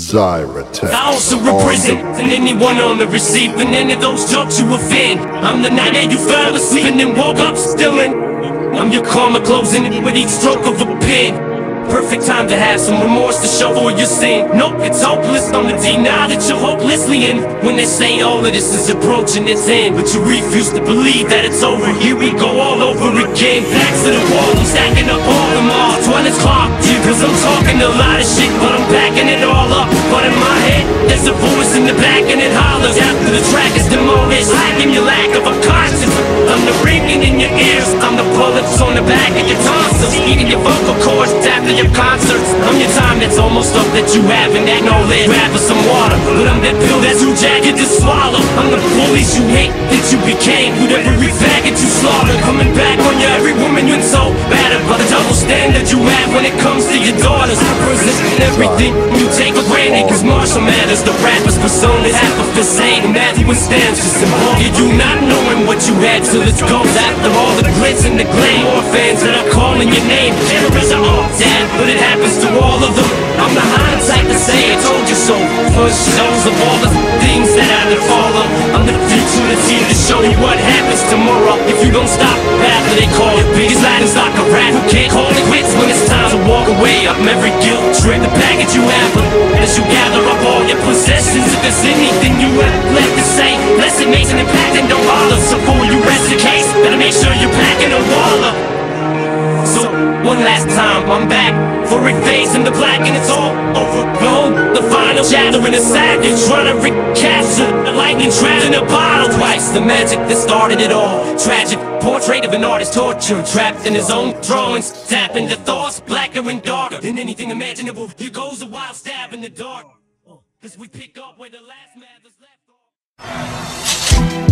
Zyratex. I also represent anyone on the receiving end of those jokes you offend. I'm the night that you fell asleep and then woke up still in. I'm your karma closing it with each stroke of a pen. Perfect time to have some remorse to show for your sin. Nope, it's hopeless on the D now that you're hopelessly in. When they say all of this is approaching its end, but you refuse to believe that it's over. Here we go all over again. Backs to the wall, I'm stacking up all the malls when it's clocked. Cause I'm talking a lot of shit, but I'm backing it all up. But in my head, there's a voice in the back and it hollers after the track is demolished, lacking your lack of a conscience. I'm the ringing in your ears, I'm the bullets on the back of your tonsils, eating your vocal cords after your concerts. I'm your time that's almost up that you haven't acknowledged. Grab for some water, but I'm that pill that's too jagged to swallow. I'm the bullies you hate that you became with every faggot you slaughtered. Coming back on you, every woman you're so battered by the double standard you have when it comes to your daughters. I present everything you take for granted, cause Marshall Mathers, the rapper's persona, half of his saying Matthew and Stamps just involved you not knowing what you had till it goes after all the glitz and the glam. More fans that are calling your name, terrorists are all dead, but it happens to all of them. I'm the hindsight to say I told you so. First shows of all the things that I did follow. I'm the future that's here to show you what happens tomorrow if you don't stop after they call it. Biggest lightning's like a rat who can't call it quits when it's time to walk away. I'm every guilt trip, the package you have, but as you gather up all your possessions, if there's anything you have left to say, less it makes an impact and don't bother. So before you rest the case, better make sure you're packing a wall up. So one last time, I'm back for it fades in the black and it's all over. Behold, the final shadow in the sack. You're trying to recapture the lightning trapped in a bottle. Twice the magic that started it all. Tragic portrait of an artist tortured, trapped in his own drawings, tapping the thoughts blacker and darker than anything imaginable. Here goes a wild stab in the dark. Cause we pick up where the last Mathers left off.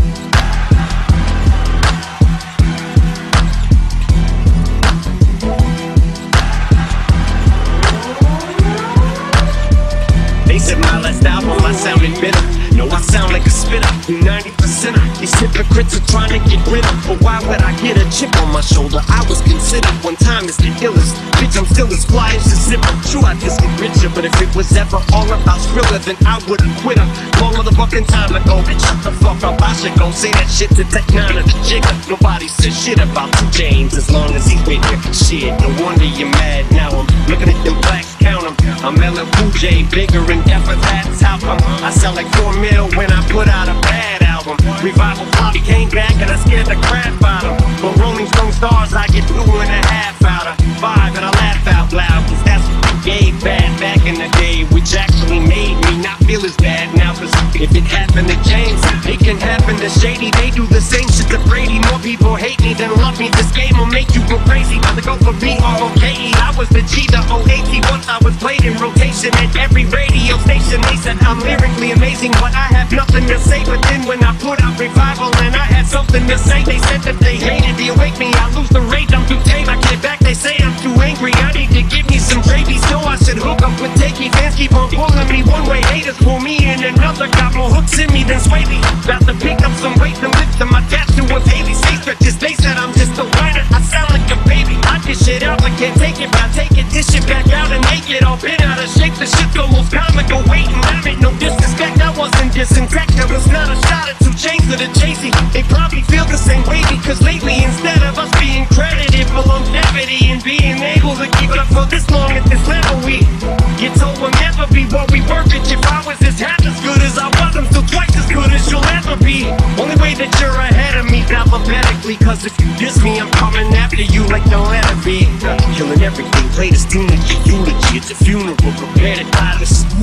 They said my last album, I sounded bitter. No, I sound like a spitter, 90%. These hypocrites are trying to get rid of. But why would I get a chip on my shoulder? I was considered one time as the illest. Bitch, I'm still as fly as a zipper. True, I just get richer, but if it was ever all about Thriller, then I would've quit her long motherfucking time ago. Bitch, shut the fuck up, I should go say that shit to Tech 9 or the Jigger. Nobody says shit about 2 James as long as he's with you. Shit, no wonder you're mad now. I'm looking at them blacks, count them. I'm LL Cool J, bigger and deafer, that's how come. I sell like 4 mil when I put out a bad album. Revival Bobby came back and I scared the crap out of him. But Rolling Stone stars, I get 2.5 out of 5 and I laugh out loud. Cause that's what you gave back in the day, which actually made me not feel as bad now. Cause if it happened to James, it can happen to Shady. They do the same shit to Brady. More people hate me than love me. This game will make you go crazy. About to go for B-R-O-K-E. I was the G, the O-A-T. Once I was played in rotation at every radio station. They said I'm lyrically amazing, but I have nothing to say. But then when I put out Revival and I had something to say, they said that they hated the awake me. I lose the rage, I'm too tame. I get back, they say I'm too angry. I need to give me some gravy, so I should hook up with Takey. Fans keep on pulling me one way, haters pull me in another. Got more hooks in me than Swaley. About to pick up some weight and lift to my tattoo with Haley. Say stretches, they said I'm just a whiner. I sound like a baby. I dish it out, I can't take it, but I take it, dish it back out and make it all been out of shape. The shit's almost comical, waiting, damn it, no disrespect. I wasn't dissing crack, there was not a shot at 2 chains to the chasey. They probably feel the same way because lately, instead of us being credited for longevity and being able to keep up for this long at this level, we get told we'll never be what we were. Bitch, if I was as half as good as I was, I'm still twice as good as you'll ever be. Only way that you're ahead of me alphabetically, cause if you diss me, I'm coming after you like the letter B. Killing everything, play this tune at your eulogy. It's a funeral, prepare to die. This is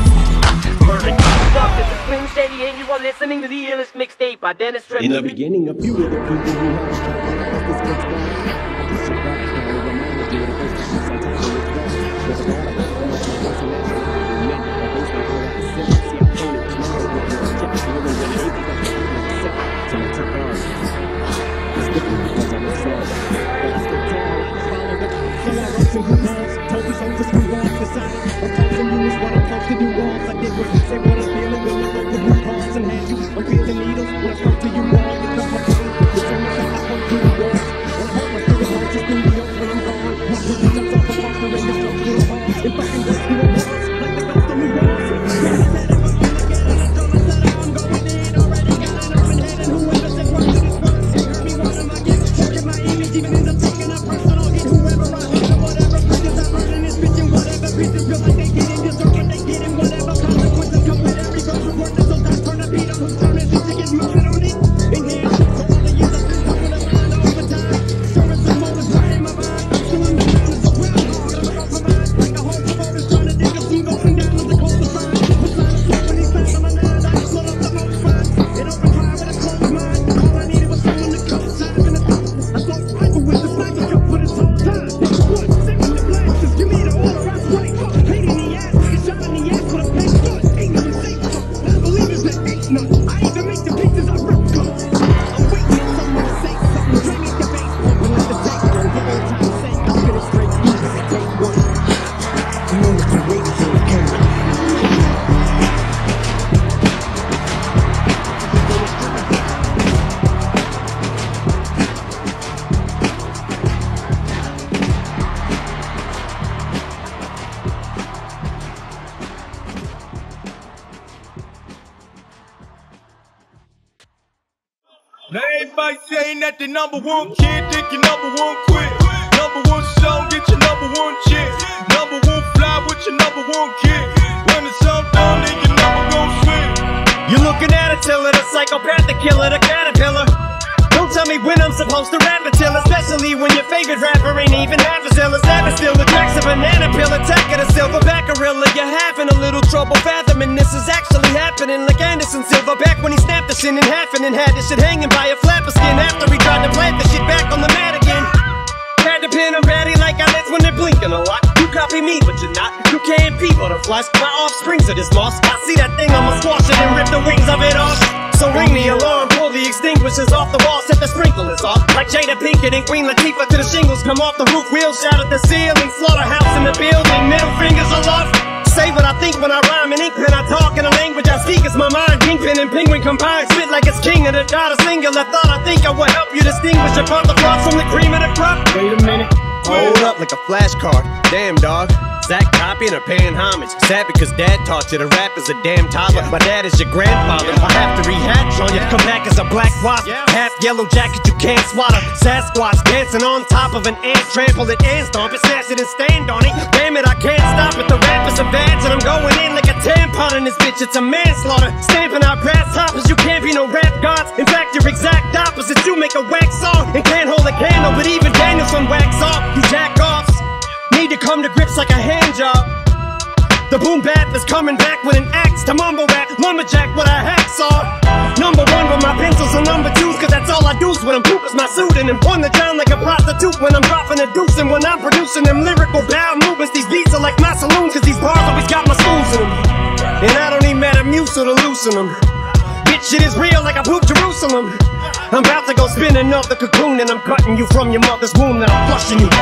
murder. This is Slim Shady and you are listening to the Illest mixtape by Denizzz. In the beginning, a few of the people who Now everybody saying that the number one kid, think your number one quit. Number one song, get your number one chick. Number one fly with your number one kid. When it's all done, then your number gon' swim. You're looking at a tiller, the psychopath, the killer, the caterpillar. Don't tell me when I'm supposed to rap until, especially when your favorite rapper ain't even half as ill as that. Still the tracks a banana peel, attack of the silverback gorilla. You're having a little trouble fathoming this is actually happening, like Anderson Silva back when he snapped the shit in half and then had this shit hanging by a flapper skin after he tried to plant the shit back on the mat again. Had to pin a ratty like eyelids when they're blinking a lot. You copy me, but you're not. You can't be butterflies. My offsprings are this moss. I see that thing, I'ma squash it and rip the wings of it off. So ring the alarm, pull the extinguishers off the wall, set the sprinklers off. Like Jada Pinkett and Queen Latifah till the shingles come off the roof. Wheels shout at the ceiling, slaughterhouse in the building, middle fingers aloft. Say what I think when I rhyme in ink pen, I talk in a language I speak, it's my mind. Kingpin and penguin combined, spit like it's king of the dot, a singular thought. I think I will help you distinguish apart the froth from the cream of the crop. Wait a minute, hold up like a flashcard. Damn dog, Zach copying or paying homage. Sad because dad taught you to rap as a damn toddler. My dad is your grandfather, I have to rehatch on you. Come back as a black wasp, half yellow jacket you can't swallow. Sasquatch dancing on top of an ant, trample it and stomp it, snatch it and stand on it. Damn it, I can't stop it, the rap is a badge and I'm going in like a tampon in this bitch. It's a manslaughter, stamping out grasshoppers. You can't be no rap gods, in fact you're exact opposite. You make a wax song and can't hold a candle, but even Daniels from wax off. You jack offs need to come to grips like a hand job. The boom bap is coming back with an axe to mumble rap, lumberjack with a hacksaw. Number one with my pencils and number twos, cause that's all I do when I'm poop is my suit. And on the ground like a prostitute when I'm dropping a deuce. And when I'm producing them lyrical bow movements, these beats are like my saloons, cause these bars always got my schools in them. And I don't need Metamucil to loosen them. Bitch, shit is real like I pooped Jerusalem. I'm about to go spinning off the cocoon, and I'm cutting you from your mother's womb, and I'm flushing you.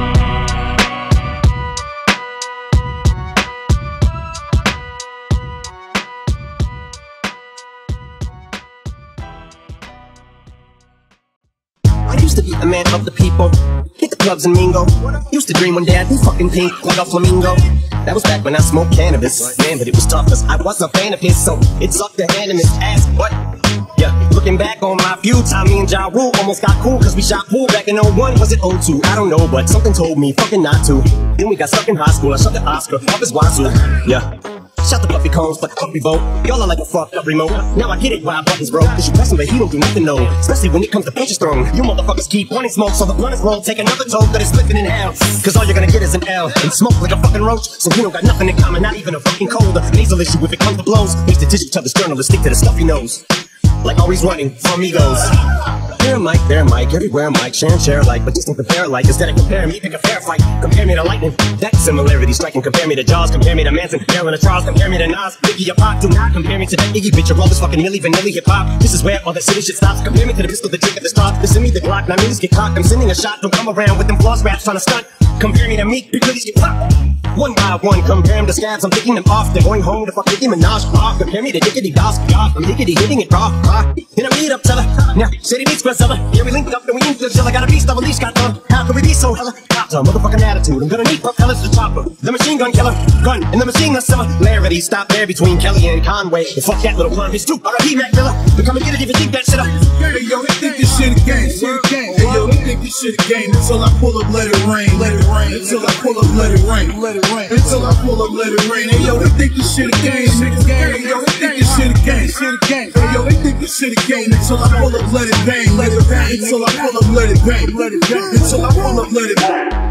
I used to be a man of the people, hit the clubs and mingle. Used to dream one day I'd be fucking pink like a flamingo. That was back when I smoked cannabis, man, but it was tough cause I wasn't a fan of his, so it sucked to hand him his ass. But yeah, looking back on my few time, me and Ja Rule almost got cool cause we shot pool back in 01. Was it 02? I don't know, but something told me fucking not to. Then we got stuck in high school, I shot the Oscar off his wazoo. Yeah, shot the puffy cones, but the puppy vote. Y'all are like a fucked up remote. Now I get it why buttons broke, cause you press him but he don't do nothing, no. Especially when it comes to punches thrown. You motherfuckers keep wanting smoke, so the blunt is rolled. Take another toke that is slipping in hell, cause all you're gonna get is an L. And smoke like a fucking roach, so we don't got nothing in common, not even a fucking cold. A nasal issue if it comes to blows. Makes the tissue tell this journalist stick to the stuff he knows. Like always running from egos. Here Mike, there Mike, everywhere Mike, share alike, but just don't compare alike. Instead of comparing me, pick a fair fight. Compare me to lightning, that similarity striking. Compare me to Jaws, compare me to Manson, Marilyn Charles, compare me to Nas, Biggie or Pop. Do not compare me to that Iggy bitch or all this fucking Milli Vanilli hip hop. This is where all that silly shit stops. Compare me to the pistol, the trick of the straw. Listen me, the Glock, now niggas get cocked. I'm sending a shot, don't come around with them floss raps trying to stunt. Compare me to Meek, big ladies get popped. One by one, compare him to scabs, I'm picking them off. They're going home to fuck Nicki Minaj. Compare me to Diggity Doss, I'm Diggity hitting it raw. In a meet up, teller. Now, Shady meets Gracella. Yeah, we linked up, then we inked till I got a beast of a leash got done. How could we be so hella? Cops a motherfucking attitude. I'm gonna need propellers to chopper. The machine gun killer, gun, and the machine gun similarity. Stop there between Kelly and Conway. And fuck that little blonde bitch too. R.I.P. Mac Miller. But come and get it if you think that shit up. Hey yo, they think this shit a game, Hey yo, they think this shit a game. Until I pull up, let it rain, Until I pull up, let it rain, Until I pull up, let it rain. Hey yo, they think this shit a game, Hey yo, they think this shit a game, Hey yo, they think this shit a game. Until I pull up, let it bang, Until I pull up, let it bang, Until I pull up, let it bang.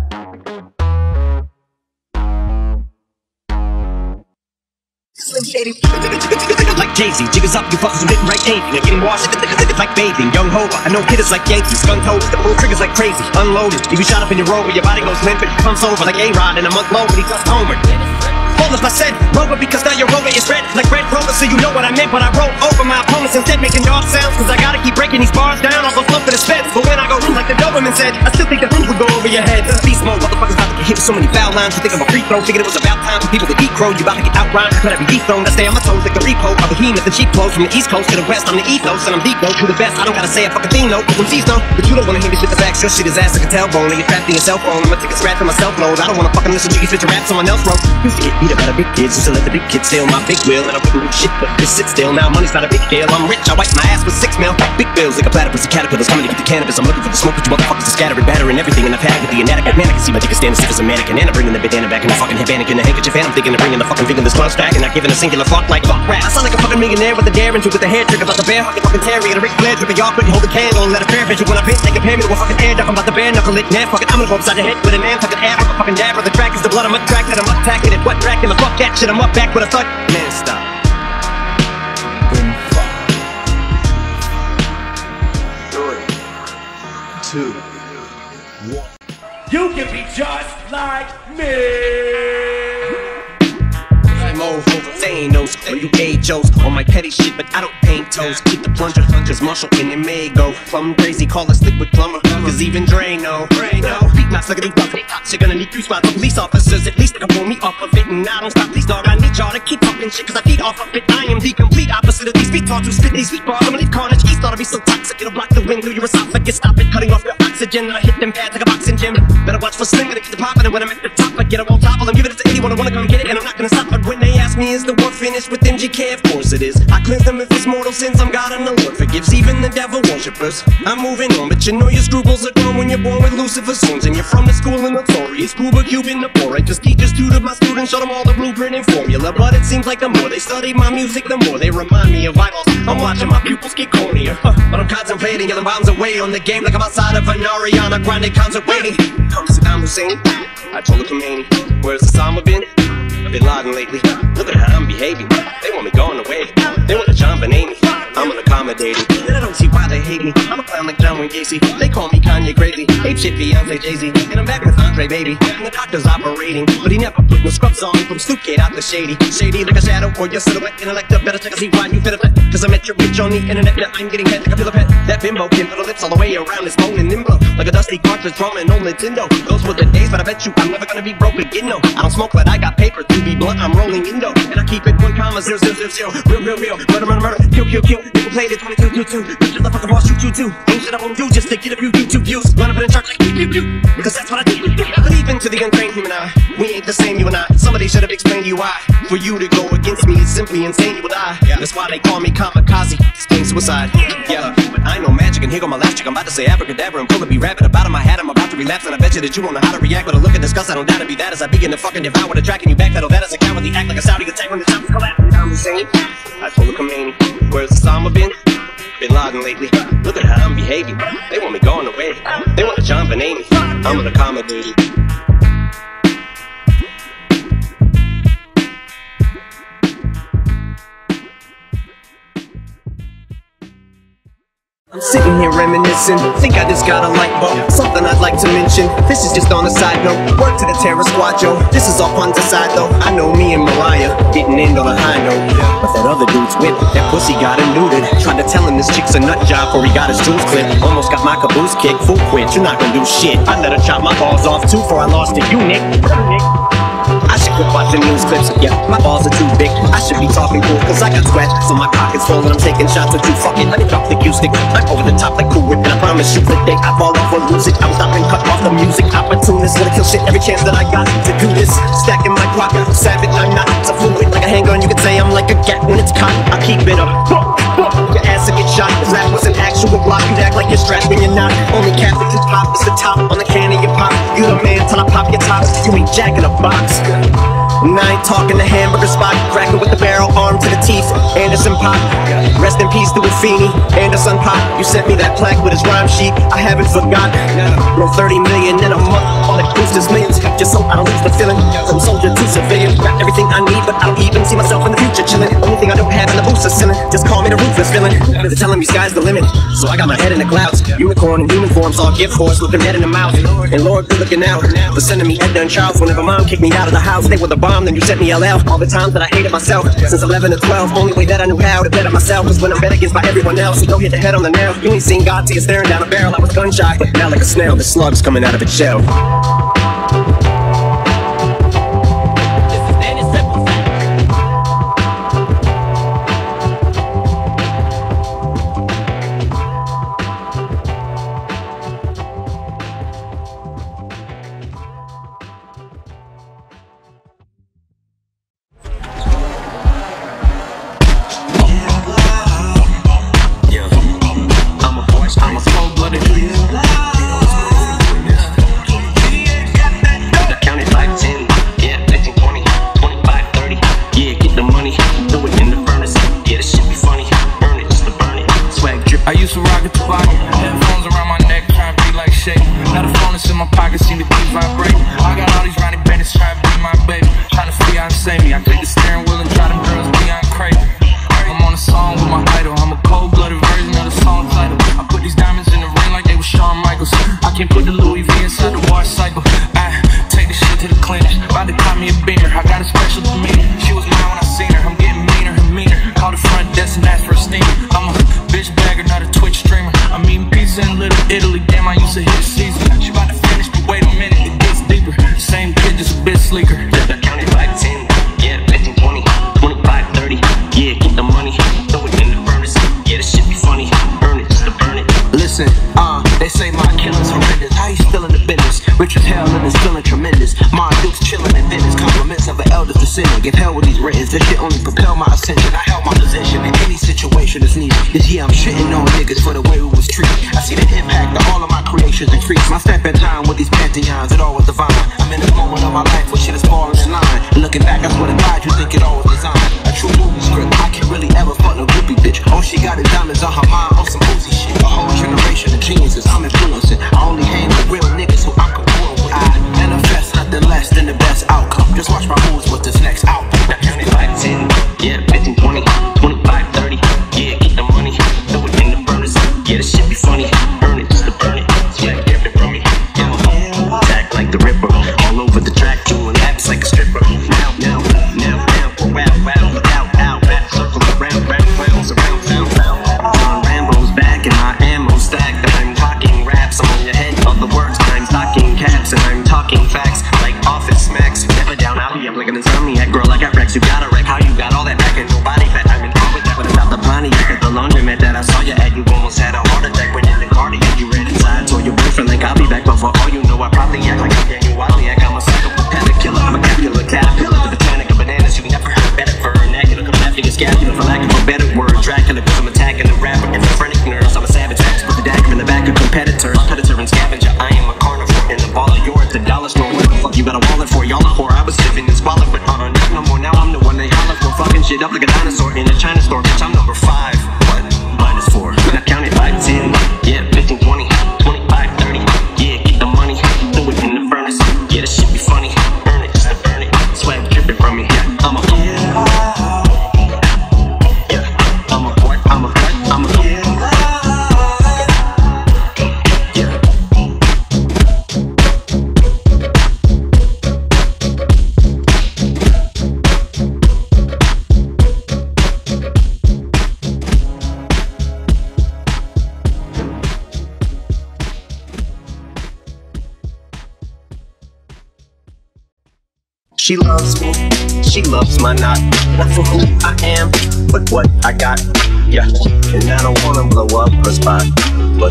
Slim Shady like Jay-Z, jiggers up, you fuckers who didn't write anything. You're getting washed, it's like bathing. Young Hova, I know hitters like Yankees. Gun toes, the pull triggers like crazy. Unloaded, you be shot up in your rover, your body goes limp and comes over like A-Rod in a month low, but he just homered. Hold up, I said rover because now your rover is red like red rover, so you know what I meant. But I roll over my opponents instead, making dog sounds, cause I gotta keep breaking these bars down. I'll go slump for the speds, but when I go like the Doberman said, I still think the hoop would go over your head. Beast mode, motherfuckers about to get hit with so many foul lines. You think I'm a free throw, thinking it was about time for people to eat crow. You about to get outrhymed, but I be dethroned. I stay on my toes like the repo of a behemoth and cheap clothes. From the east coast to the west, I'm the ethos, and I'm deep though, to the best. I don't gotta say a fucking thing, no, cause them C's know. But you don't wanna hear me spit the facts, your shit is ass like a tailbone. And you're trapped in your cell phone, I'ma take a scratch for myself load. I don't wanna fucking listen to you spit your rap someone else wrote. Used to get beat up by the big kids. Used to let the big kids steal my big wheel, and I wouldn't do shit but just sit still. Now money's not a big deal. I'm rich, I wipe my ass with 6 mil. Big bills like a platypus of caterpillars coming to get the cannabis. I'm looking for the smoke, but you motherfuckers are scattering, battering everything, and I've had it with the inadequate man. I can see my dick is standing stiff as a mannequin, and I'm bringing the bandana back in the fucking headband in the handkerchief, and I'm thinking of bringing the fucking thing in this clutch back, and not giving a singular fuck like fuck rap. I sound like a fucking millionaire with a dare into with a hair trick about the bear hugging fucking Terry and a Ric Flair dripping. Y'all couldn't hold a candle and let a fair vision when I pinch. They compare me to a fucking air duck. I'm about to bare knuckle it. Nah, fuck it, I'm gonna go upside the head with an man fucking air. I'm a fucking dabber. The track is the blood. I'm a track that I'm attacking it. What track in the fuck that shit? I'm up back with a thud. Man, stop. Boom, fuck. 3, 2, 1. You can be just like me. They ain't those when you age-os on my petty shit, but I don't paint toes. Keep the plunger, cause Marshall and it may go plumb crazy, call us liquid plumber, cause even Dre know. Beat knocks like a deep buff, you're gonna need 3 spots. Police officers, at least they can pull me off of it, and I don't stop. Please dog, I need y'all to keep talking shit, cause I feed off of it. I am the complete opposite of these feet talk to spit these sweet bars. I'm gonna leave carnage, geese thought I'd be so toxic, it'll block the wind through your esophagus. Stop it, cutting off your oxygen, and I hit them pads like a boxing gym. Better watch for slim, gonna get the poppin', and when I'm at the top, I get up on top of them, give it to anyone who wanna come get it, and I'm not gonna stop. But when they ask me, is the war finished with MGK? Of course it is. I cleanse them if it's mortal sins. I'm God and the Lord forgives even the devil worshippers. I'm moving on, but you know your scruples are gone when you're born with Lucifer's horns, and you're from the school of notorious Cuba Cuban the poor. I just teachers tutored my students, showed them all the blueprint and formula. But it seems like the more they study my music, the more they remind me of eyeballs. I'm watching my pupils get cornier, but I'm contemplating, yelling bombs away on the game like I'm outside of an Ariana Grande concert waiting. Come Saddam Hussein, I told the Khomeini, where's Osama been? I've been Laden lately. Look at how I'm behaving. They want me going away. They want to John Benet me. I'm unaccommodating, and I don't see why they hate me. I'm a clown like John Wayne Gacy. They call me Kanye greatly. Ape shit Beyonce Jay-Z. And I'm back with Andre, baby. And the doctor's operating, but he never put no scrubs on from Stoopgate out the Shady. Shady like a shadow or your silhouette. Intellect better check and see why you fit a bet. Cause I met your bitch on the internet. Now I'm getting head like a pillow pet. That bimbo can put her lips all the way around his bone and nimble like a dusty cartridge drumming on Nintendo. Those were the days, but I bet you I'm never gonna be broke again, no. I don't smoke, but I got paper to be blunt. I'm rolling Indo, and I keep it 1,0,0,0. Real. Murder. Kill. People played it 22-22. Bitches the fucking boss, shoot. Ain't shit I won't do just to get a few YouTube views. Run up in church like pew. Because that's what I do. But even to the untrained human eye, we ain't the same, you and I. Somebody should have explained to you why. For you to go against me is simply insane, you will die. That's why they call me Kamikaze. It's plain suicide. Yeah, but I know magic, and here go my last chick. I'm about to say abracadabra and pull a be rabbit up out of my hat. I'm about to relapse, and I bet you that you won't know how to react. But a look at disgust, I don't doubt to be that as I begin to fucking devour the track, and you backpedal that as a cowardly act like a Saudi attack when the top is collapsing. I'm insane. I told the Khomeini, where's Osama been? Been Laden lately. Look at how I'm behaving. They want me going away. They want to John Benet me. I'm unaccommodating. I'm sitting here reminiscing, think I just got a light bulb. Something I'd like to mention, this is just on a side note. Word to the terror squad, yo. This is all puns aside though. I know me and Mariah didn't end on a high note, but that other dude's whip, that pussy got him neutered. Tried to tell him this chick's a nut job before he got his jewels clipped. Almost got my caboose kicked, fool quit, you're not gonna do shit. I let her chop my balls off too before I lost to you, Nick. I should quit watching news clips, yeah, my balls are too big. I should be talking cool, cause I got scratches on my pockets full and I'm taking shots at you. Fuck it, let me drop the cue stick. I'm over the top like Cool Whip, and I promise you the day I fall off or lose it, I'm stopping, cut off the music. Opportunist, gonna kill shit every chance that I got to do this. Stacking my clock, savage, I'm not so fluid. Like a handgun, you could say I'm like a gat when it's cocked. I keep it up, your ass will get shot. If rap was an actual block, you'd act like you're strapped when you're not. Only Catholic who pop is the top on the can of your pop. You the man till I pop your top, you ain't jacking a box. And I ain't talking the hamburger spot, cracker with the barrel, arm to the teeth, Anderson Pop. Rest in peace to Affini, Anderson Pop. You sent me that plaque with his rhyme sheet, I haven't forgot. Roll 30 million in a month, all it boosts is millions. Just so I don't lose the feeling, from soldier to civilian. Got everything I need, but I don't even see myself in the future chilling. Only thing I don't have in the boost is ceiling, just call me the ruthless villain. They're telling me sky's the limit, so I got my head in the clouds. Unicorn and human forms, all gift force, looking dead in the mouth. And Lord, good looking out, for sending me Edna and Charles. Whenever mom kicked me out of the house, they were the bomb, then you sent me LL. All the times that I hated myself, since 11 to 12, only way that I knew how to better myself was when I'm bet against by everyone else. So don't hit the head on the nail. You ain't seen God till you're staring down a barrel. I was gun shy, but now like a snail, the slug's coming out of its shell. it's a hit season. She about to finish, but wait a minute, it gets deeper. Same kid, just a bit sleeker. I counted 5, 10, yeah, 15, 20, 25, 30. Yeah, keep the money, throw it in the furnace. Yeah, this shit be funny, burn it just to burn it. Listen, they say my killer's horrendous. How you still in the business? Rich as hell and it's feeling tremendous. My dudes chilling in Venice. Compliments of an elder descendant. Give hell with these writtens. This shit only propel my ascension. I held my position in any situation that's needed. This year I'm shitting on niggas for the way we was treated. I see the impact of all of my creations increase. My step in time with these pantheons, it all was divine. I'm in this moment of my life where shit is falling in line. And looking back, I swear to God, you think it all was designed. A true movie script. I can't really ever fuck no groupie bitch. All she got is diamonds on her mind on some boozy shit. A whole generation of geniuses I'm influencing. I only hang with real niggas who I'm congruent with. I manifest nothing less than the best outcome. Just watch my moves with this next album. I counted 5, 10, yeah, 15, 20, 25, 30. Yeah, keep the money, throw it in the furnace. Yeah, this shit be funny, burn it just to burn it. Swag different from me, yeah. Attack like the Ripper, all over the track, doing laps like a stripper. Now, wow, back circle around, rounds around, sound. John Rambo's back and my ammo stacked. And I'm talking raps, I'm on your head of the words. I'm stocking caps and I'm talking facts like office smacks. Never down, I'll be up like an insomniac. Girl, I got Rex, you got a wreck. How you got all that back and no body fat? I'm in love with that, but it's not the Pontiac at the laundromat that I saw you at. You almost had a heart attack when in the cardiac. You ran inside, told your boyfriend like I'll be back. But for all you know, I probably act like I'm getting Wozniak. I'm a psychopath killer, I'm a capular caterpillar. The botanic of bananas, you never heard better vernacular. Come after your scapula for lack of a better word. Dracula, cause I'm attacking the rapper and the phrenic nerves. I'm a savage, put the dagger in the back of competitors. Predator and scavenger, I am a carnivore. In the ball of yours, the dollar store. What the fuck you got a wallet for? Y'all are poor. I was living in squalor, but not no more. Now I'm the one they holler for. Fucking shit up like a dinosaur in a China store. Bitch, I'm number 5. What? -4. I counted 5, 10, yeah, 15, 20, 25, 30. Yeah, keep the money, throw it in the furnace. Yeah, this shit be funny, burn it just to burn it. Swag dripping from me, yeah, I'm a She loves my not for who I am, but what I got, yeah. And I don't wanna blow up her spot, but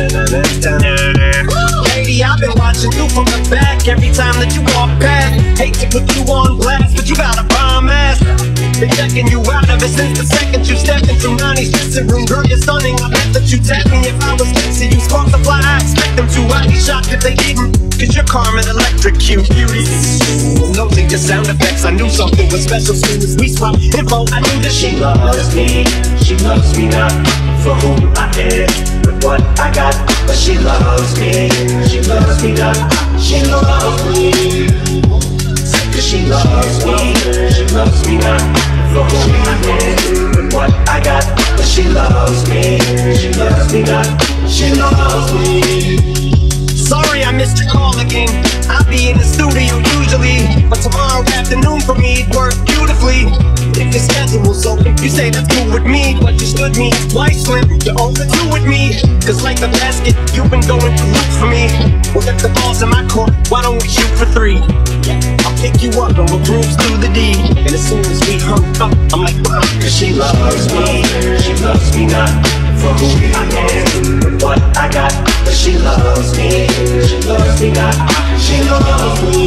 lady, I've been watching you from the back every time that you walk past. Hate to put you on blast, but you got a bomb ass. Been checking you out ever since the second you stepped into Ronnie's dressing room. Girl, you're stunning, I bet that you tap me if I was next to you. Sparks the fly, I expect them to. I'd be shocked if they didn't, cause you're calm and electrocute. Noting your sound effects, I knew something was special soon as we swapped info. I knew that she loves me not for who I am, but what I got. But she loves me not, she loves me. Cause she loves me not for who I am, but what I got. But she loves me not, she loves me. Sorry I missed your call again. I'll be in the studio usually, but tomorrow afternoon for me it worked beautifully. If your schedule's open, you say that's cool with me, but you stood me white slim, you're over 2 with me. Cause like the basket, you've been going through loops for me. Well, if the ball's in my court, why don't we shoot for 3? I'll pick you up and we'll cruise through the D. And as soon as we hung up, I'm like, wow. Cause she loves me not for who I am, but what I got. But she loves me not, she loves me.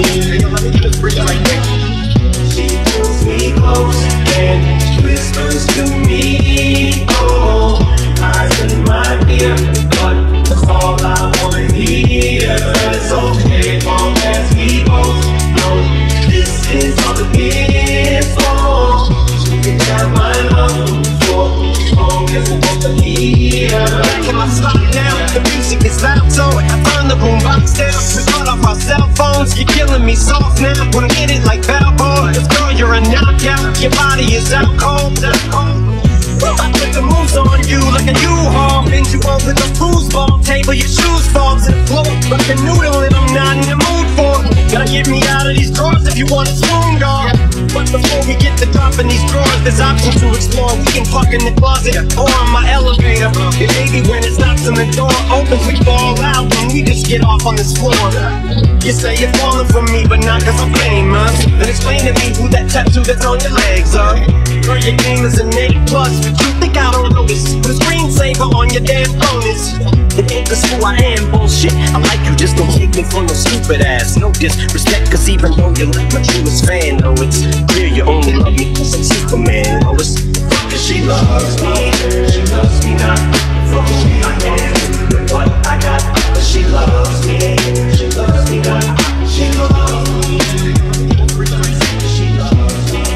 She pulls me close and whispers to me, oh, eyes in my ear, but that's all I wanna hear. It's okay as long as we both know this is all it is. Oh, you can have my love for as long as we both are here. Can I stop now? The music is loud, so I turn the boombox down. We cut off our cell phones, you're killing me soft now. Wanna hit it like Valborg, cause girl you're a knockout. Your body is out cold. I put the moves on you like a U-Haul. Bend you over the foosball table, your shoes fall to the floor like a noodle and I'm not in the mood for. Gotta get me out of these drawers if you want a spoon, dog. But before we get to dropping these drawers, there's options to explore. We can park in the closet or on my elevator. And maybe when it stops and the door opens, we fall out and we just get off on this floor. You say you're falling for me, but not cause I'm famous. Then explain to me who that tattoo that's on your legs are. Girl, your game is an A+, but you think I don't notice. Put a screensaver on your damn phone is. It ain't cause who I am, bullshit. I like you, just don't take me for no stupid ass. No disrespect, cause even though you're like my truest fan, no, it's clear you only love me cause I'm Superman. Oh, it's cause she loves me. She loves me not for who I am, but what I got. But she loves me. She loves me not. She loves me. She loves me.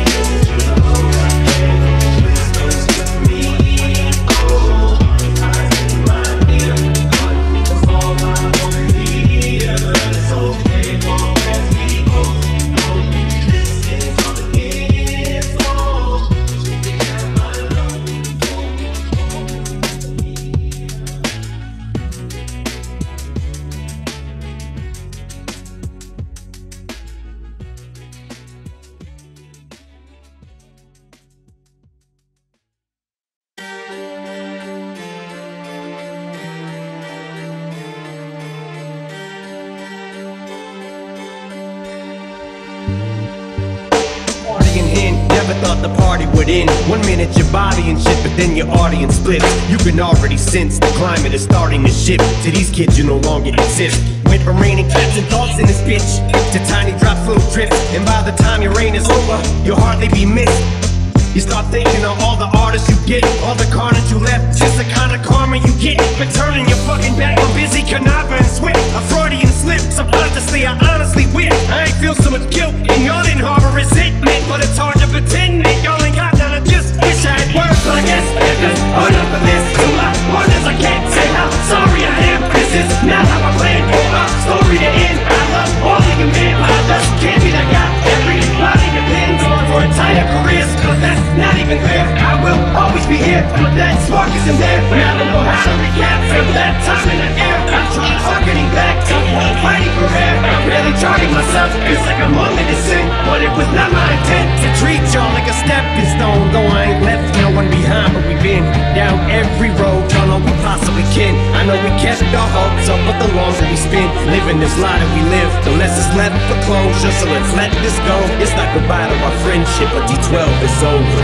Thought the party would end. 1 minute your body and shit, but then your audience splits. You can already sense the climate is starting to shift. To these kids you no longer exist. Went from raining cats and thoughts in this bitch to tiny drops, little drips. And by the time your reign is over, you'll hardly be missed. You start thinking of all the artists you get, all the carnage you left, just the kind of karma you get for turning your fucking back on busy conniving and swift. A Freudian slip, subconsciously I honestly whip. I ain't feel so much guilt, and y'all didn't harbor resentment, but it's hard to pretend that y'all ain't got none. I just wish I had words, but I guess there's just enough of this. To my partners, I can't say how sorry I am. This is not how I planned for a story to end. I love all of you men, but I just can't be that guy everybody depends on for entire careers, cause that's not even fair. I will always be here, but that spark isn't there. But I don't know how to recapture that time in the air. I'm trying harkening back to fighting for air. I'm really charging myself, it's like I'm only to sin, but it was not my intent to treat y'all like a stepping stone. Though I ain't left no one behind, but we've been down every road y'all know we possibly can. I know we kept our hopes up, but the longer we spend living this lie that we live, the less it's left for closure. So let's let this go. It's not goodbye to our friendship, but D12 is over.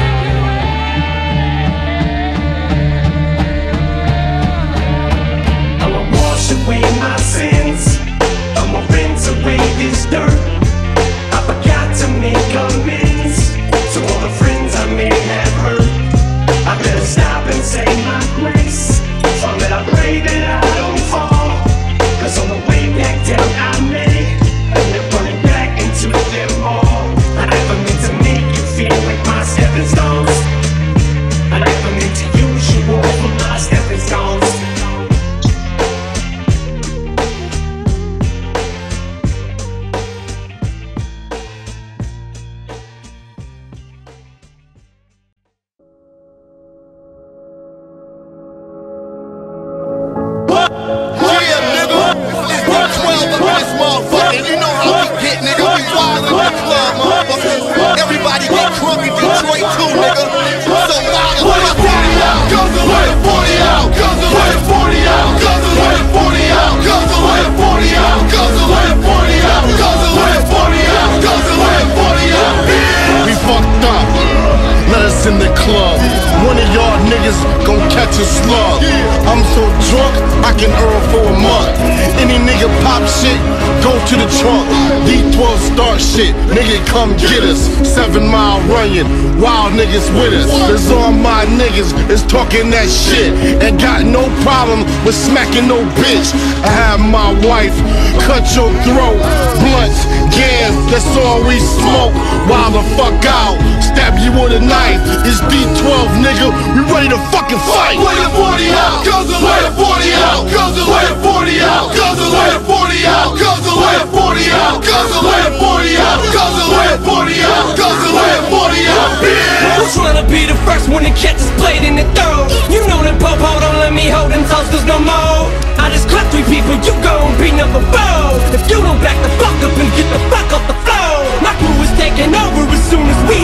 Away my sins, I'ma rinse away this dirt. I forgot to make amends to all the friends I may have hurt. I better stop and say my grace. From it I pray that I don't fall, cause on the way back down I may end up running back into them all. I never meant to make you feel like my stepping stones. I never meant to use you all for my stepping stones. In the club, one of y'all niggas gon' catch a slug. I'm so drunk, I can earn for a month. Any nigga pop shit, go to the trunk. D12 start shit, nigga come get us. 7 Mile running, wild niggas with us. Cause all my niggas is talking that shit and got no problem with smacking no bitch. I have my wife cut your throat, blunts, gas, that's all we smoke. Wild the fuck out, stab you with a knife. It's D12, nigga, we ready to fucking fight. Lay the 40 out, guzzle, lay the 40 out, guzzle, lay the 40 out, guzzle, lay the 40 out, guzzle, lay the 40 out, guzzle, lay the 40 out, guzzle, lay the 40 out, guzzle, lay the 40 out, bitch. Who's trying to be the first one to catch this blade in the throat? You know that popo don't let me hold them toasters no more. I just cut 3 people, you gon' be number 4. If you don't back the fuck up and get the fuck off the floor, my crew is taking over as soon as we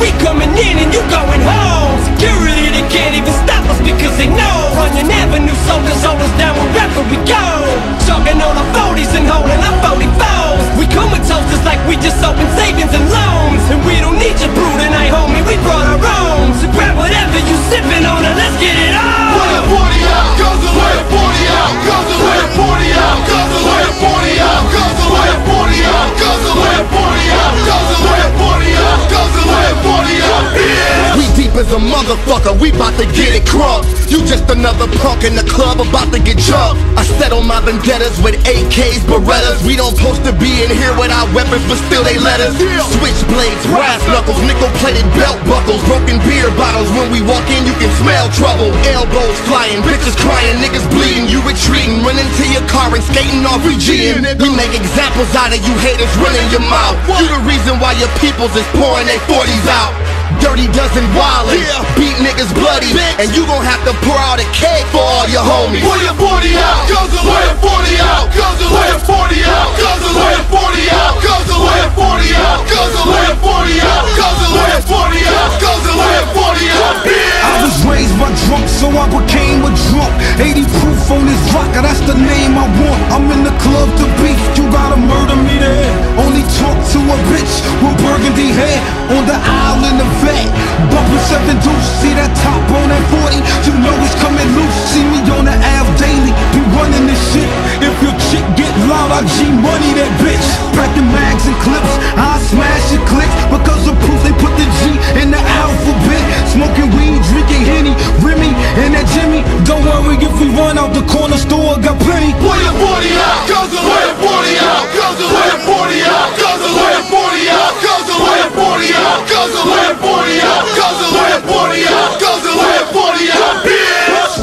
we coming in and you going home. Security, they can't even stop us because they know Runyon Avenue soldiers hold us down wherever we go. Talking on our 40s and holding our 44s. We comatose just like we just opened savings and loans. And we don't need your brew tonight, homie, we brought our own. So grab whatever you sipping on and let's get it on. Put a 40 out, guzzle, put a 40 out, guzzle, put a 40 out, guzzle, put a 40 out, guzzle, put a 40 out, guzzle, put a 40 out, guzzle, put a 40 out, guzzle, put a 40 out, yeah. We deep as a motherfucker, we bout to get it crunk. You just another punk in the club about to get drunk. I settle my vendettas with AKs, Berettas. We don't supposed to be in here with our weapons, but still they let us. Switchblades, brass knuckles, nickel-plated belt buckles, broken beer bottles. When we walk in, you can smell trouble. Elbows flying, bitches crying, niggas bleeding. You retreating, running to your car and skating off Regine. We make examples out of you haters running your mouth. You the reason why your peoples is pouring their 40s out. Dirty dozen wildin', beat niggas bloody, and you gon' have to pour out a cake for all your homies. Put your 40 out, guzzle, put your 40 out, guzzle, put your 40 out, guzzle, put your 40 out, guzzle, put your 40 out, guzzle, put your 40 out, guzzle, put your 40 out, guzzle, put your 40 out, yeah. I was raised by drunks, so I became a drunk. 80 proof on this rocker, that's the name I want. I'm in the club to beef, you gotta murder me there. Only talk to a bitch with burgundy hair on the aisle in the vet. Bumpin' 7 deuce, see that top on that 40, you know it's coming loose. See me on the Ave daily, be running this shit. If your chick get loud, I G-money that bitch. Packing mags and clips, I smash your clicks. Because of proof, they put the G in the alphabet. Smoking weed, drinking Henny, Remy, and that Jimmy. Don't worry if we run out the corner store, got plenty. Put your 40 out, guzzle, put your 40 out, guzzle, put your 40 out, guzzle, put your 40 out, guzzle, put your 40 out, guzzle, put your 40 out, guzzle, put your 40 out, guzzle, put your 40 out, bitch.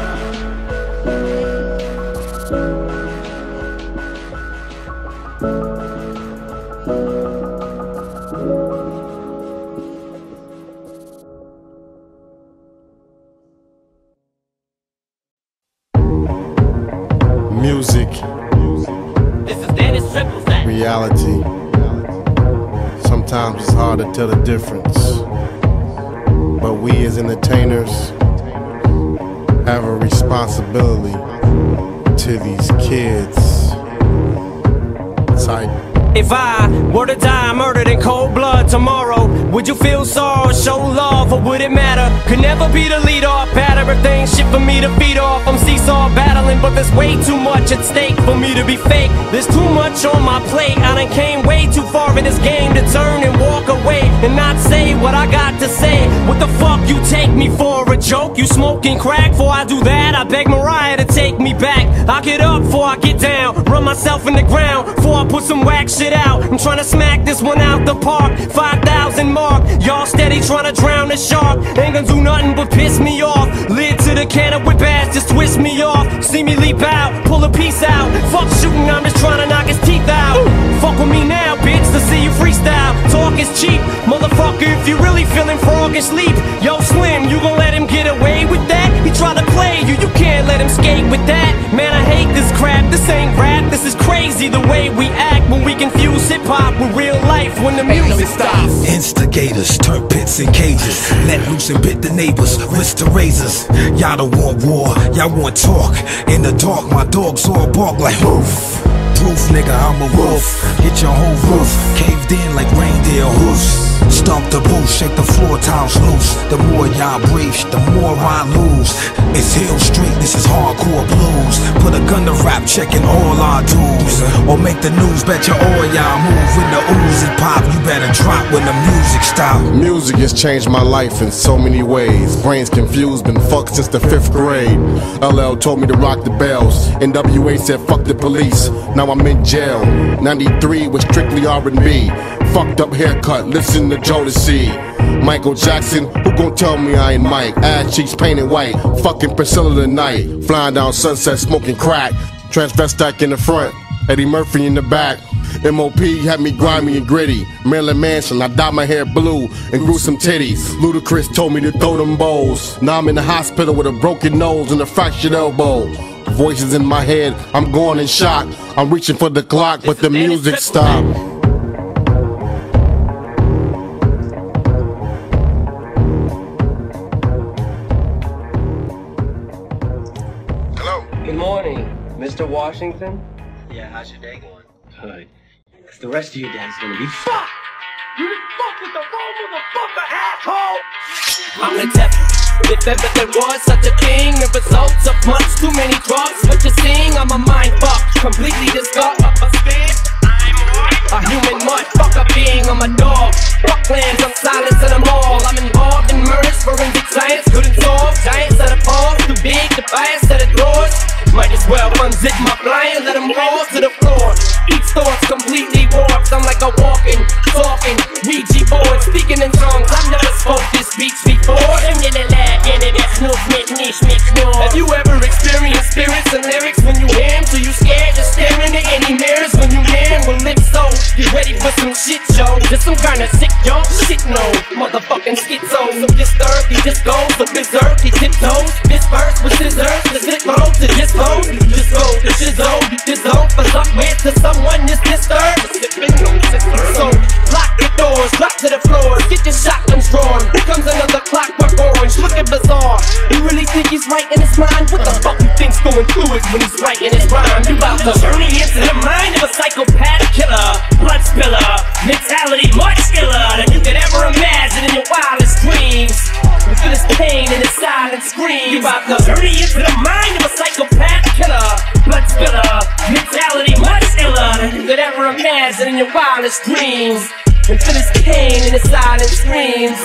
Music, This is Denizzz tripleZ. reality. Sometimes it's hard to tell the difference, but we as entertainers have a responsibility to these kids. Tight. If I were to die murdered in cold blood tomorrow, would you feel sorrow, show love, or would it matter? Could never be the lead off, pattern everything, shit for me to feed off. I'm seesaw battling, but there's way too much at stake for me to be fake. There's too much on my plate, I done came way too far in this game to turn and walk away and not say what I got to say. What the fuck you take me for, a joke? You smoking crack? Before I do that, I beg Mariah to take me back. I get up before I get down, run myself in the ground before I put some whack shit out. I'm trying to smack this one out the park. 5,000 mark, y'all steady trying to drown the shark. Ain't gonna do nothing but piss me off. Lid to the can of whip ass, just twist me off. See me leap out, pull a piece out. Fuck shooting, I'm just trying to knock his teeth out. Fuck with me now, bitch, to see you freestyle. Talk is cheap, motherfucker, if you really feeling frog and sleep. Yo, Slim, you gon' let him get away with that? He tried to play you, you can't let him skate with that. Man, I hate this crap, this ain't rap. This is crazy the way we act when we confuse hip-hop with real life when the music stops. Instigators, turn pits and cages. Let loose and bit the neighbors, wrist to razors. Y'all don't want war, y'all want talk. In the dark, my dogs all bark like woof. Proof, nigga, I'm a wolf. Hit your whole roof, caved in like reindeer hoofs. Stomp the booth, shake the floor, times loose. The more y'all breach, the more I lose. It's Hill Street, this is hardcore blues. Put a gun to rap, checking all our dues. Or make the news, bet you all y'all move. When the Uzi pop, you better drop when the music stop. Music has changed my life in so many ways. Brains confused, been fucked since the 5th grade. LL told me to rock the bells. NWA said fuck the police. Now I'm in jail. 93 was strictly R&B. Fucked up haircut, listen to Jodeci. Michael Jackson, who gon' tell me I ain't Mike? Ass cheeks painted white, fucking Priscilla tonight. Flying down Sunset, smoking crack. Transvestite in the front, Eddie Murphy in the back. MOP had me grimy and gritty. Maryland Mansion, I dyed my hair blue and grew some titties. Ludacris told me to throw them bowls. Now I'm in the hospital with a broken nose and a fractured elbow. Voices in my head, I'm going in shock. I'm reaching for the clock, but the music stopped. Mr. Washington? Yeah, how's your day going? Good. Because the rest of your day's gonna be fuck! You fuck with the wrong motherfucker, asshole! I'm the devil. If ever there was such a thing, the results of much too many drugs. What you're seeing, I'm a mind fuck, completely disgust of a spin. A human motherfucker being, I'm a dog. Bucklands, I'm silencing them all. I'm involved in murders, forensic science couldn't solve. Giants set of balls, too big to buy a set of drawers. Might as well unzip my blind, let them roll to the floor. Each thoughts completely warped. I'm like a walking, talking Ouija board, speaking in tongues. I've never spoke this speech before. Have you ever experienced spirits and lyrics when you hear them? So you scared to stare into any mirrors when you hear them? Well, if so, get ready for some shit show. Just some kind of sick yo shit no motherfucking schizo. So disturbed, he just goes so berserk, he tiptoes. This verse with scissors, the zip roll to this phone. Just go to shizzo, this zone for somewhere to someone is disturbed. So lock your doors, drop to the floor, get your shotguns drawn. Here comes another clockwork orange, looking bizarre. You really think he's right in his mind? What the fuck you think's going through it when he's writing his rhyme? You about to journey into the mind of a psychopath killer, blood spiller, mentality much iller than you could ever imagine in your wildest dreams. You feel his pain and his silent screams. You about to journey into the mind of a psychopath killer, blood spiller, mentality much iller than you could ever imagine in your wildest dreams. And feel his pain and his silent screams.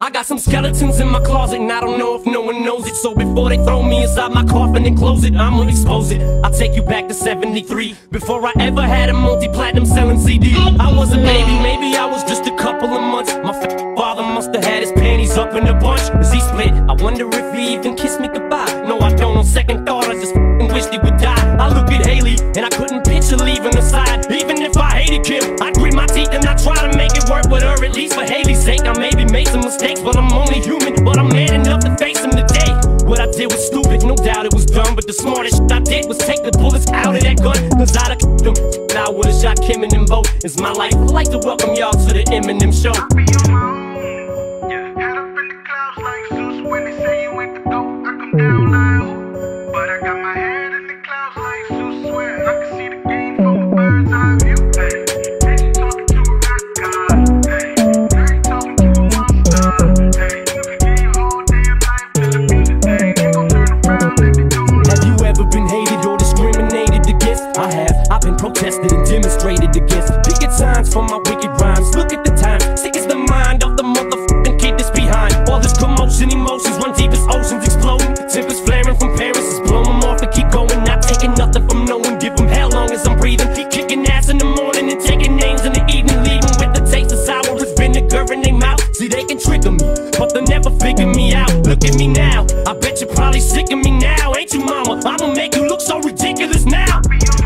I got some skeletons in my closet, and I don't know if no one knows it. So before they throw me inside my coffin and close it, I'm gonna expose it. I'll take you back to 73, before I ever had a multi-platinum selling CD. I was a baby, maybe I was just a couple of months. My father must have had his panties up in a bunch. As he split, I wonder if he even kissed me goodbye. No, I don't. On second thought, I just wished he would die. I look at Haley, and I couldn't picture leaving her side. Even if I hated Kim, I grit my teeth and I try to make it work with her. At least for Haley's sake, I maybe made some mistakes, but I'm only human. But I'm man enough to face them today. What I did was stupid, no doubt it was dumb, but the smartest shit I did was take the bullets out of that gun. Cause I'd have killed them, I would've shot Kim and them both. It's my life. I'd like to welcome y'all to the Eminem show. Yeah, head up in the clouds like Zeus. When they say you ain't the GOAT, I come down like who? But I got my head in the clouds like Zeus. Swear I can see the game from a bird's eye view. Hey, you talking to a rock god. Hey, now you talking to a monster. Hey, you can get your whole damn life to the music. Hey, you gon' turn around and be doing. Have you ever been hated or discriminated against? I have. I've been protested and demonstrated against. Picket signs for my wicked rhymes. Look at the time. Sick is the mind of the motherfucking kid that's behind. All this commotion, emotions run deep as oceans exploding. Tempers flaring from Paris is blow them off and keep going. Not taking nothing from no one. Give them hell long as I'm breathing. Keep kicking ass in the morning and taking names in the evening. Leaving with the taste of sour as vinegar in their mouth. See, they can trigger me, but they'll never figure me out. Look at me now. I bet you're probably sick of me now. Ain't you, mama? I'ma make you look so ridiculous now.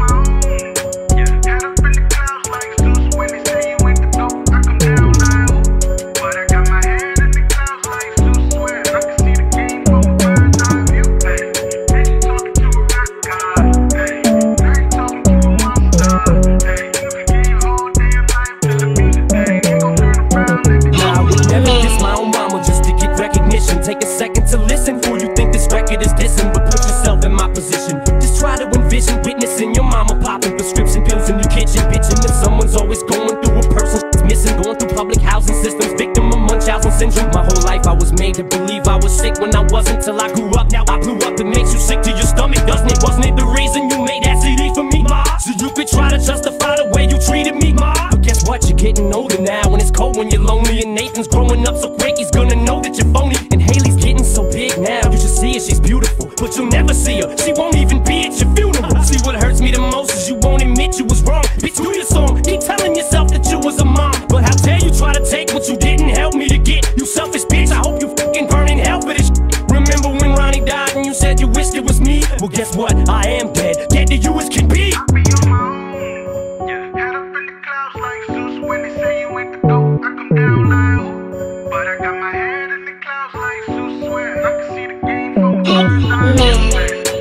Take a second to listen before you think this record is dissing, but put yourself in my position. Just try to envision witnessing your mama popping prescription pills in your kitchen, bitching that someone's always going through a person missing, going through public housing systems, victim of Munchausen syndrome. My whole life I was made to believe I was sick when I wasn't, till I grew up. Now I blew up. It makes you sick to your stomach, doesn't it? Wasn't it the reason you made that CD for me, ma? So you could try to justify the way you treated me, ma. But guess what? You're getting older now, and it's cold when you're lonely. And Nathan's growing up so quick, he's gonna know that you're phony. And Haley's getting so big now, you should see her, she's beautiful, but you'll never see her. She won't even be at your funeral. See, what hurts me the most is you won't admit you was wrong. Bitch, do your song, keep telling yourself that you was a mom. But how dare you try to take what you didn't help me to get? You selfish bitch, I hope you fucking burn in hell for this shit. Remember when Ronnie died and you said you wished it was me? Well, guess what? I am dead, dead to you as can be. Yeah, head up in the clouds like Zeus. When they say you ain't the GOAT, I come down like who? But I got my head in the clouds like Zeus. Swear I can see the game from a bird's eye view.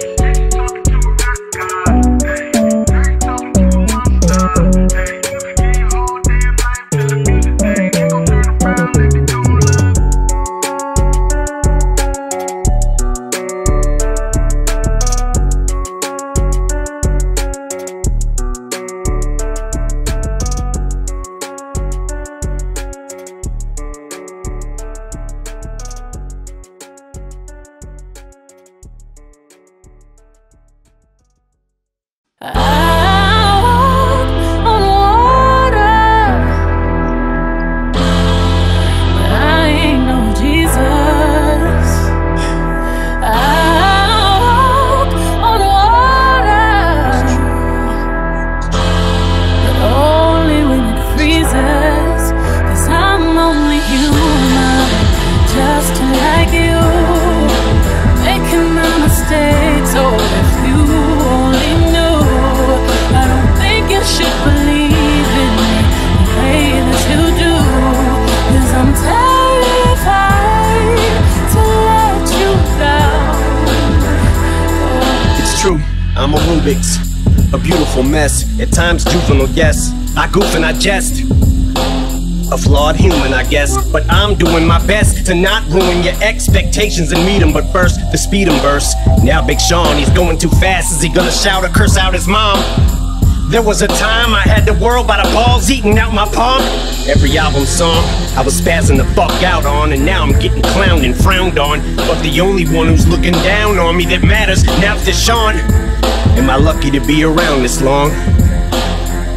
I'm a Rubik's, a beautiful mess. At times juvenile, yes. I goof and I jest. A flawed human, I guess. But I'm doing my best to not ruin your expectations and meet 'em. But first, the speed 'em burst. Now Big Sean, he's going too fast. Is he gonna shout or curse out his mom? There was a time I had the world by the balls eating out my palm. Every album song I was spazzing the fuck out on, and now I'm getting clowned and frowned on. But the only one who's looking down on me that matters now's Deshaun. Am I lucky to be around this long?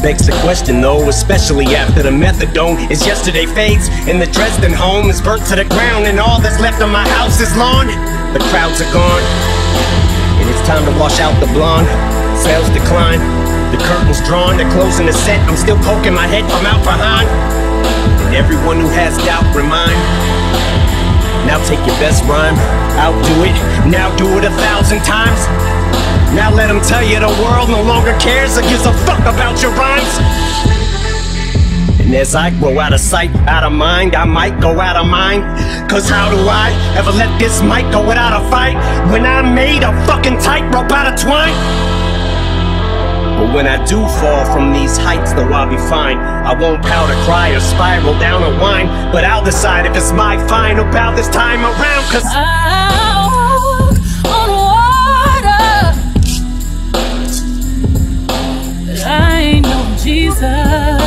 begs the question though, especially after the methadone is yesterday fades and the Dresden home is burnt to the ground, and all that's left of my house is lawn. The crowds are gone, and it's time to wash out the blonde. Sales decline, the curtains drawn, they're closing the set. I'm still poking my head from out behind, and everyone who has doubt remind. Now take your best rhyme, outdo it, now do it 1,000 times. Now let them tell you the world no longer cares or gives a fuck about your rhymes. And as I grow out of sight, out of mind, I might go out of mind. Cause how do I ever let this mic go without a fight when I made a fucking tightrope out of twine? But when I do fall from these heights, though I'll be fine. I won't pout or cry or spiral down or whine, but I'll decide if it's my final bout this time around. Cause I walk on water, but I ain't no Jesus.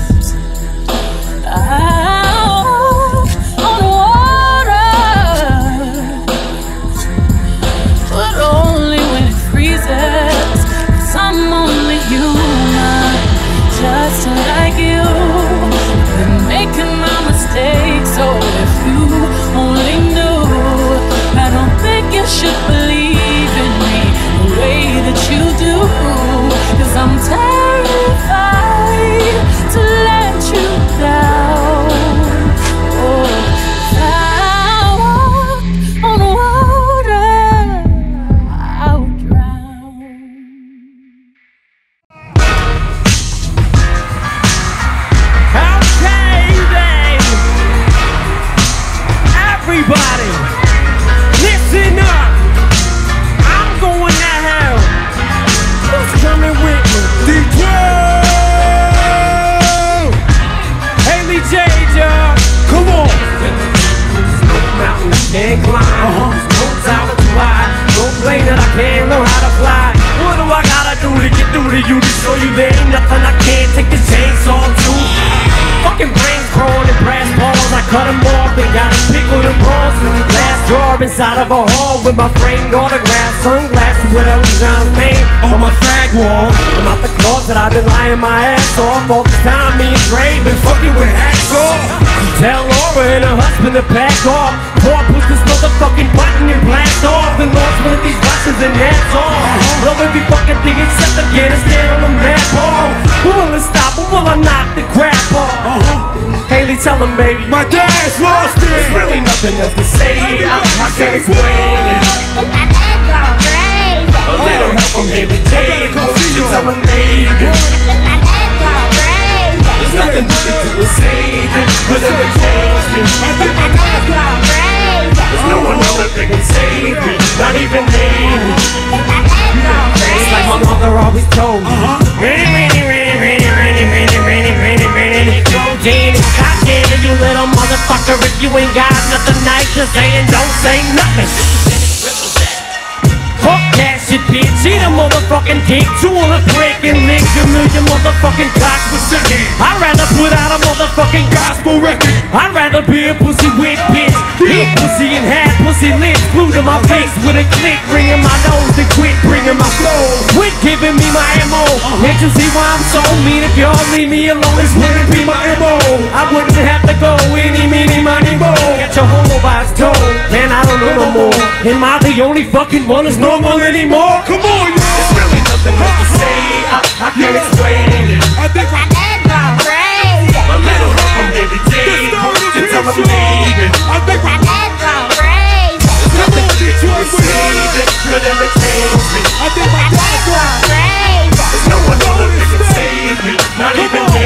Just like you, been making my mistakes. So if you only knew, I don't think you should believe in me the way that you do. Cause I'm terrified to let you down. Oh, I walk on water, I'll drown. Everybody, listen up. I'm going to hell. Who's coming with me? D12. Haley J, y'all. Come on. There's no mountain I can't climb. There's no tower too high. No plane that I can't learn how to fly. What do I gotta do to get through to you to show you there ain't nothing I can't take the chainsaw to? Fucking brains growing in brass balls, I cut them off and got them pickled and bronze in a glass jar inside of a hall with my framed autograph, sunglasses with a design name on my flag wall. I'm out the closet, I've been lying my ass off all the time. Me and Dre been fucking with hats off. Tell Laura and her husband to back off. Before I push this motherfucking button and blast off and launch one of these Russians and hats off. Love every fucking thing except Afghanistan on the map. Who will it stop? Who will I knock the crap off? Haley, tell him, baby, my dad's lost it. There's really nothing else to say. I can't explain it. A little help from Haley J. You tell him, baby. There's nothing we can do to save it. Cause it would change me. There's no one else that can save me. Not even me. It's like my mother always told me. You little motherfucker, if you ain't got nothing nice to say, and don't say nothing. Fuck that shit, bitch. Eat a motherfucking dick, chew on a brick, and lick a million motherfucking cocks for second. I'd rather put out a motherfucking gospel record. I'd rather be a pussy with bitch. Eat pussy and have pussy lips glued to my face with a click, bringing my nose and quit bringing my flow. Quit giving me my MO. Can't you see why I'm so mean? If y'all leave me alone, this wouldn't be my MO. I wouldn't have to go any, meeny, money, mo. Get your homo by his toe. Man, I don't know no more. Am I the only fucking one that's normal anymore? Come on, yo! There's really nothing left to say. I can't explain it. I think my dad's gone crazy. A little help from every day. Just tell him leaving. I think my dad's gone crazy. There's nothing to do to save it. Could ever change me. I think my dad's gone crazy. There's no one else that can save me. Not even me.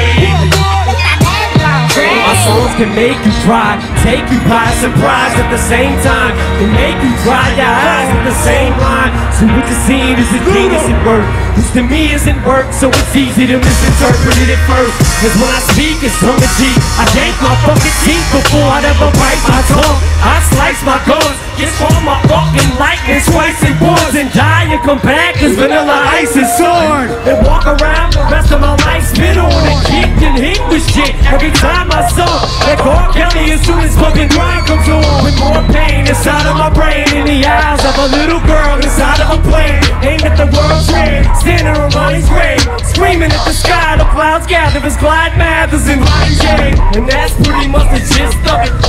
My songs can make you cry, take you by surprise at the same time. Can make you dry your eyes at the same line. So what you see is a genius at work, which to me isn't work, so it's easy to misinterpret it at first. Cause when I speak, it's tongue in cheek. I yank my fucking teeth before I'd ever bite my tongue. I slice my guns, get on my fucking lightning, twice and once, and die and come back as Vanilla Ice is sword. And walk around the rest of my life, spit on and kick and hit me stupid shit. Every time I saw that Cordae, as soon as fucking grind comes on, with more pain inside of my brain, in the eyes of a little girl inside of a plane, aimed at the world's red, standing around his grave, screaming at the sky. The clouds gather as Clyde Mathers and Ryan J. And that's pretty much the gist of it.